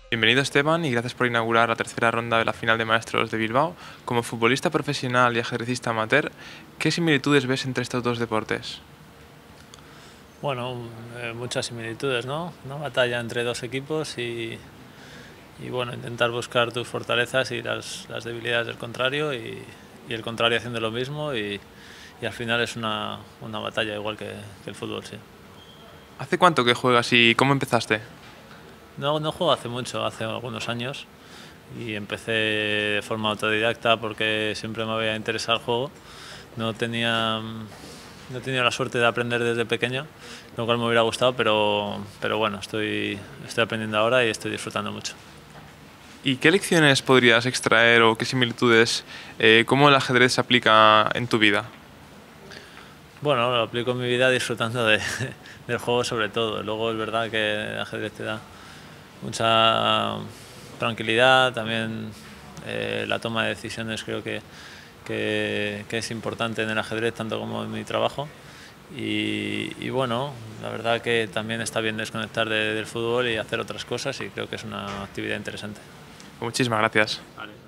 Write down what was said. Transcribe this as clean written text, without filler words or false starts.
Bienvenido Esteban y gracias por inaugurar la tercera ronda de la final de Maestros de Bilbao. Como futbolista profesional y ajedrecista amateur, ¿qué similitudes ves entre estos dos deportes? Bueno, muchas similitudes, ¿no? Una batalla entre dos equipos y bueno, intentar buscar tus fortalezas y las debilidades del contrario y el contrario haciendo lo mismo y al final es una batalla igual que el fútbol, sí. ¿Hace cuánto que juegas y cómo empezaste? No juego hace mucho, hace algunos años y empecé de forma autodidacta porque siempre me había interesado el juego. No tenía, no he tenido la suerte de aprender desde pequeño, lo cual me hubiera gustado, pero bueno, estoy aprendiendo ahora y estoy disfrutando mucho. ¿Y qué lecciones podrías extraer o qué similitudes, cómo el ajedrez se aplica en tu vida? Bueno, lo aplico en mi vida disfrutando del juego sobre todo. Luego es verdad que el ajedrez te da mucha tranquilidad, también la toma de decisiones creo que es importante en el ajedrez tanto como en mi trabajo. Y bueno, la verdad que también está bien desconectar del fútbol y hacer otras cosas y creo que es una actividad interesante. Muchísimas gracias. Vale.